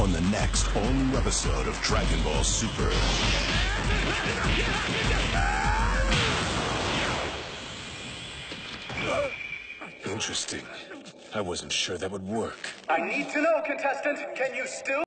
on the next all-new episode of Dragon Ball Super. Interesting. I wasn't sure that would work. I need to know, contestant, can you still